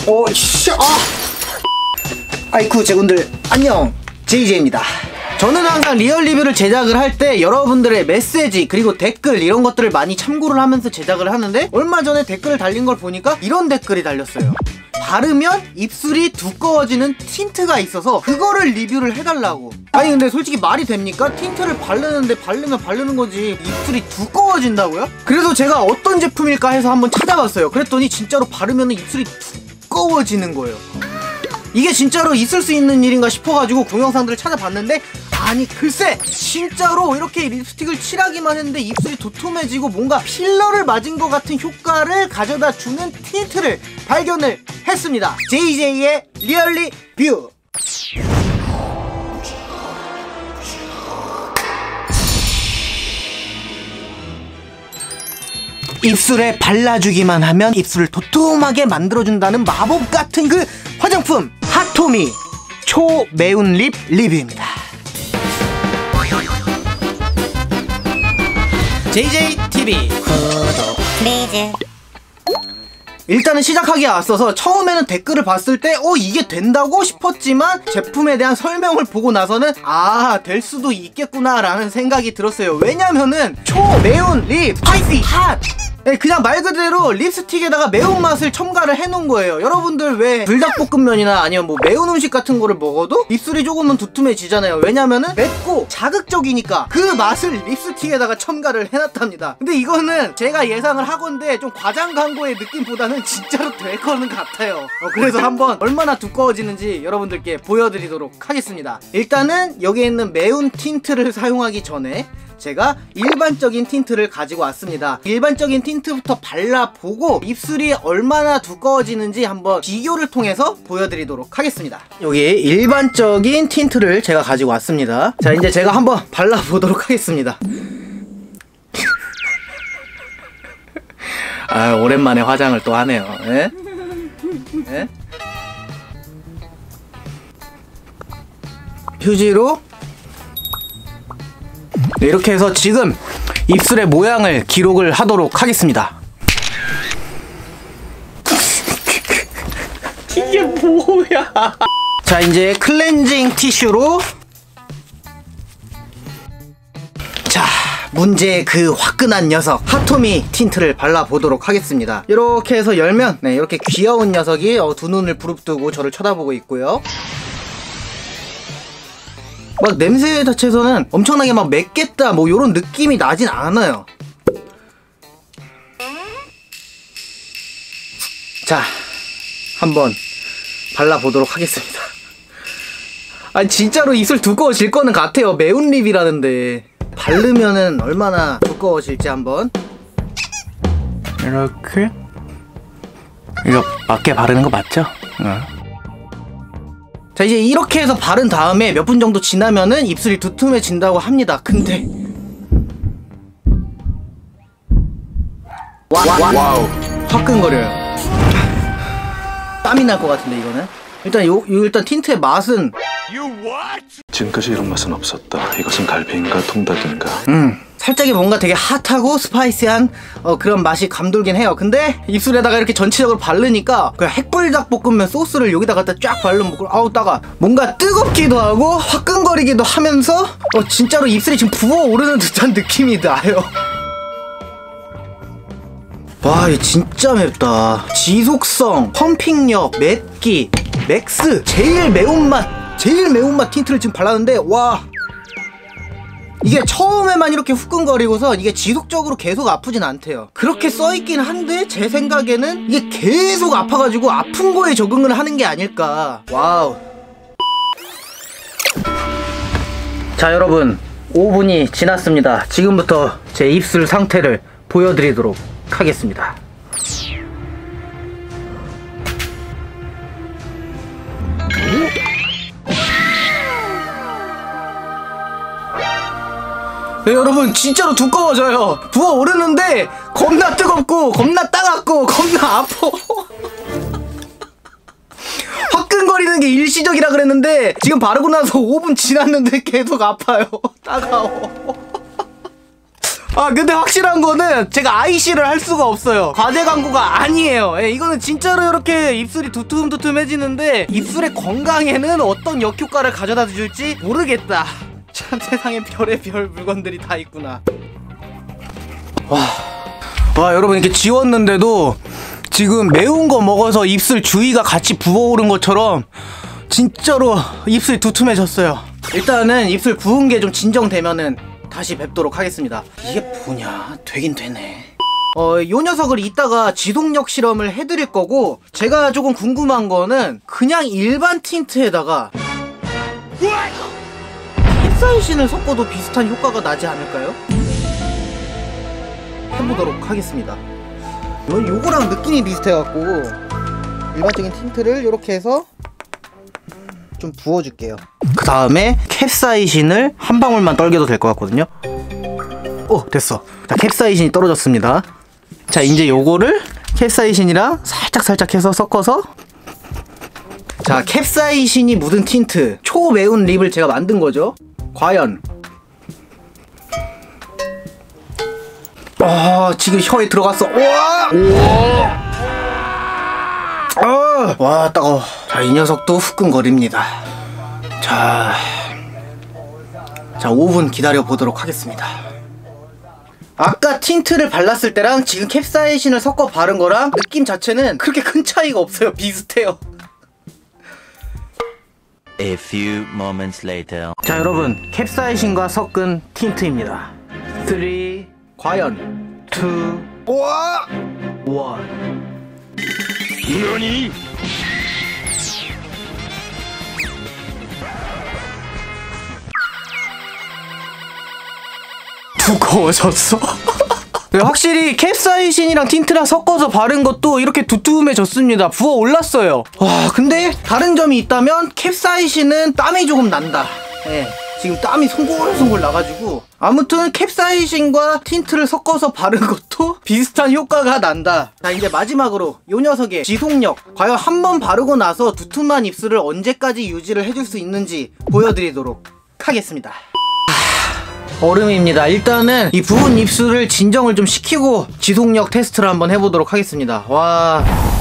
아이쿠 제군들 안녕, JJ입니다. 저는 항상 리얼 리뷰를 제작을 할 때 여러분들의 메시지 그리고 댓글 이런 것들을 많이 참고를 하면서 제작을 하는데, 얼마 전에 댓글을 달린 걸 보니까 이런 댓글이 달렸어요. 바르면 입술이 두꺼워지는 틴트가 있어서 그거를 리뷰를 해달라고. 아니 근데 솔직히 말이 됩니까? 틴트를 바르는데 바르면 바르는 거지 입술이 두꺼워진다고요? 그래서 제가 어떤 제품일까 해서 한번 찾아봤어요. 그랬더니 진짜로 바르면 입술이 두꺼워지는 거예요. 이게 진짜로 있을 수 있는 일인가 싶어가지고 동영상들을 찾아봤는데, 아니 글쎄 진짜로 이렇게 립스틱을 칠하기만 했는데 입술이 도톰해지고 뭔가 필러를 맞은 것 같은 효과를 가져다 주는 틴트를 발견을 했습니다. JJ의 리얼리 뷰. 입술에 발라주기만 하면 입술을 도톰하게 만들어준다는 마법 같은 그 화장품, 핫토미 초매운 립 리뷰입니다. JJTV 구독 플리즈. 일단은 시작하기에 앞서서 처음에는 댓글을 봤을 때 이게 된다고 싶었지만 제품에 대한 설명을 보고 나서는 될 수도 있겠구나 라는 생각이 들었어요. 왜냐면은 초매운 립 스파이시 핫, 그냥 말 그대로 립스틱에다가 매운맛을 첨가를 해놓은 거예요. 여러분들 왜 불닭볶음면이나 아니면 뭐 매운 음식 같은 거를 먹어도 입술이 조금은 두툼해지잖아요. 왜냐면은 맵고 자극적이니까 그 맛을 립스틱에다가 첨가를 해놨답니다. 근데 이거는 제가 예상을 하건데 좀 과장 광고의 느낌보다는 진짜로 될 거는 같아요. 그래서 한번 얼마나 두꺼워지는지 여러분들께 보여드리도록 하겠습니다. 일단은 여기에 있는 매운 틴트를 사용하기 전에 제가 일반적인 틴트를 가지고 왔습니다. 일반적인 틴트부터 발라보고 입술이 얼마나 두꺼워지는지 한번 비교를 통해서 보여드리도록 하겠습니다. 여기 일반적인 틴트를 제가 가지고 왔습니다. 자, 이제 제가 한번 발라보도록 하겠습니다. 오랜만에 화장을 또 하네요. 예? 예? 휴지로 이렇게 해서 지금 입술의 모양을 기록을 하도록 하겠습니다. 이게 뭐야? 자, 이제 클렌징 티슈로 문제의 그 화끈한 녀석 핫토미 틴트를 발라보도록 하겠습니다. 이렇게 해서 열면 이렇게 귀여운 녀석이 두 눈을 부릅뜨고 저를 쳐다보고 있고요. 막 냄새 자체에서는 엄청나게 막 맵겠다 뭐 요런 느낌이 나진 않아요. 자, 한번 발라보도록 하겠습니다. 아니 진짜로 입술 두꺼워질 거는 같아요. 매운 립이라는데 바르면은 얼마나 두꺼워질지 한번. 이렇게 이거 맞게 바르는 거 맞죠? 자, 이제 이렇게 해서 바른 다음에 몇 분 정도 지나면은 입술이 두툼해진다고 합니다. 근데 와우, 화끈거려요. 땀이 날 것 같은데 이거는. 일단 틴트의 맛은 지금까지 이런 맛은 없었다. 이것은 갈비인가 통닭인가? 살짝이 뭔가 되게 핫하고 스파이시한 그런 맛이 감돌긴 해요. 근데 입술에다가 이렇게 전체적으로 바르니까 그 핵불닭볶음면 소스를 여기다 갖다 쫙 바르면 아우 따가 뭔가 뜨겁기도 하고 화끈거리기도 하면서 진짜로 입술이 지금 부어오르는 듯한 느낌이 나요. 와, 이거 진짜 맵다. 지속성, 펌핑력, 맵기, 맥스, 제일 매운맛 틴트를 지금 발랐는데, 와, 이게 처음에만 이렇게 후끈거리고서 이게 지속적으로 계속 아프진 않대요. 그렇게 써있긴 한데 제 생각에는 이게 계속 아파가지고 아픈 거에 적응을 하는 게 아닐까. 와우. 자, 여러분 5분이 지났습니다. 지금부터 제 입술 상태를 보여드리도록 하겠습니다. 네, 여러분 진짜로 두꺼워져요. 부어오르는데 겁나 뜨겁고 겁나 따갑고 겁나 아파. 화끈거리는 게 일시적이라 그랬는데 지금 바르고 나서 5분 지났는데 계속 아파요. 따가워. 근데 확실한 거는 제가 IC를 할 수가 없어요. 과대 광고가 아니에요. 예, 이거는 진짜로 이렇게 입술이 두툼두툼해지는데 입술의 건강에는 어떤 역효과를 가져다 줄지 모르겠다. 참 세상에 별의별 물건들이 다 있구나. 와 여러분, 이렇게 지웠는데도 지금 매운 거 먹어서 입술 주위가 같이 부어오른 것처럼 진짜로 입술이 두툼해졌어요. 일단은 입술 부은 게 좀 진정되면은 다시 뵙도록 하겠습니다. 이게 뭐냐? 되긴 되네. 요 녀석을 이따가 지속력 실험을 해드릴 거고, 제가 조금 궁금한 거는 그냥 일반 틴트에다가 캡사이신을 섞어도 비슷한 효과가 나지 않을까요? 해보도록 하겠습니다. 요거랑 느낌이 비슷해갖고 일반적인 틴트를 이렇게 해서 좀 부어줄게요. 그 다음에 캡사이신을 한 방울만 떨겨도 될 것 같거든요. 됐어. 자, 캡사이신이 떨어졌습니다. 자, 이제 요거를 캡사이신이랑 살짝 해서 섞어서, 자, 캡사이신이 묻은 틴트, 초매운 립을 제가 만든 거죠. 과연 지금 혀에 들어갔어. 와 따가워. 자, 이 녀석도 후끈거립니다. 자 5분 기다려 보도록 하겠습니다. 아까 틴트를 발랐을 때랑 지금 캡사이신을 섞어 바른 거랑 느낌 자체는 그렇게 큰 차이가 없어요. 비슷해요. A few moments later. 자, 여러분, 캡사이신과 섞은 틴트입니다. 3, 과연 2, 1. 너니? 두꺼워졌어. 네, 확실히 캡사이신이랑 틴트랑 섞어서 바른 것도 이렇게 두툼해졌습니다. 부어 올랐어요. 와, 근데 다른 점이 있다면 캡사이신은 땀이 조금 난다. 네, 지금 땀이 송골송골 나가지고, 아무튼 캡사이신과 틴트를 섞어서 바른 것도 비슷한 효과가 난다. 자, 이제 마지막으로 이 녀석의 지속력, 과연 한 번 바르고 나서 두툼한 입술을 언제까지 유지를 해줄 수 있는지 보여드리도록 하겠습니다. 얼음입니다. 일단은 이 부은 입술을 진정을 좀 시키고 지속력 테스트를 한번 해보도록 하겠습니다. 와,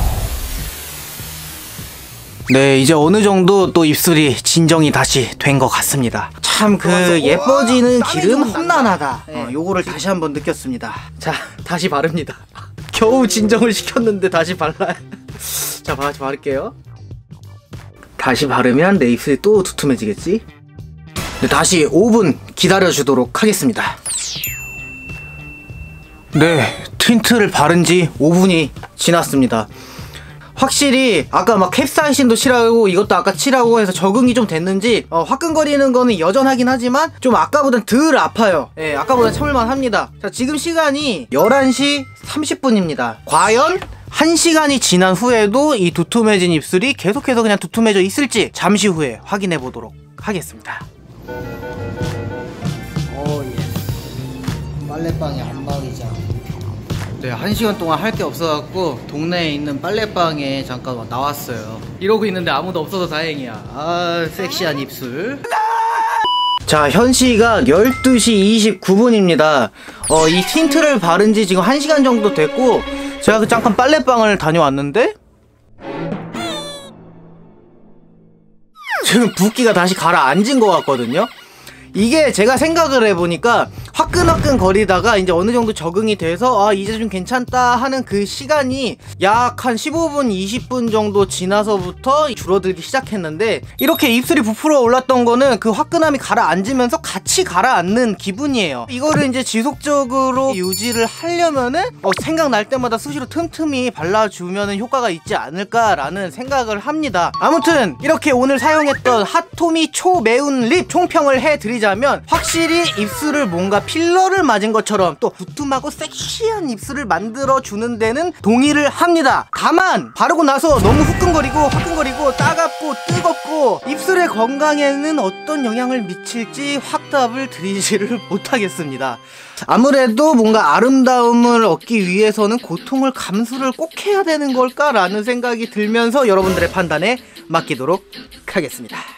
네, 이제 어느 정도 또 입술이 진정이 다시 된 것 같습니다. 참 그 예뻐지는 기름 험난하다. 요거를 다시 한번 느꼈습니다. 자, 다시 바릅니다. 겨우 진정을 시켰는데 다시 발라요. 자, 다시 바를게요. 다시 바르면 내 입술이 또 두툼해지겠지? 네, 다시 5분 기다려주도록 하겠습니다. 네, 틴트를 바른 지 5분이 지났습니다. 확실히 아까 막 캡사이신도 칠하고 이것도 아까 칠하고 해서 적응이 좀 됐는지 화끈거리는 거는 여전하긴 하지만 좀 아까보단 덜 아파요. 예, 아까보다 참을만 합니다. 자, 지금 시간이 11시 30분입니다. 과연 1시간이 지난 후에도 이 두툼해진 입술이 계속해서 그냥 두툼해져 있을지 잠시 후에 확인해 보도록 하겠습니다. 예. 빨래방의 안방이자. 네, 1시간 동안 할 게 없어갖고 동네에 있는 빨래방에 잠깐 나왔어요. 이러고 있는데 아무도 없어서 다행이야. 아, 섹시한 입술. 자, 현 시각 12시 29분입니다. 이 틴트를 바른 지 지금 1시간 정도 됐고, 제가 잠깐 빨래방을 다녀왔는데 지금 붓기가 다시 가라앉은 것 같거든요. 이게 제가 생각을 해보니까 화끈화끈 거리다가 이제 어느 정도 적응이 돼서 이제 좀 괜찮다 하는 그 시간이 약 한 15분 20분 정도 지나서부터 줄어들기 시작했는데, 이렇게 입술이 부풀어 올랐던 거는 그 화끈함이 가라앉으면서 같이 가라앉는 기분이에요. 이거를 이제 지속적으로 유지를 하려면은 생각날 때마다 수시로 틈틈이 발라주면은 효과가 있지 않을까라는 생각을 합니다. 아무튼 이렇게 오늘 사용했던 핫토미 초매운 립 총평을 해드리자면, 확실히 입술을 뭔가 필러를 맞은 것처럼 또 두툼하고 섹시한 입술을 만들어주는 데는 동의를 합니다. 다만 바르고 나서 너무 후끈거리고 화끈거리고 따갑고 뜨겁고 입술의 건강에는 어떤 영향을 미칠지 확답을 드리지를 못하겠습니다. 아무래도 뭔가 아름다움을 얻기 위해서는 고통을 감수를 꼭 해야 되는 걸까라는 생각이 들면서 여러분들의 판단에 맡기도록 하겠습니다.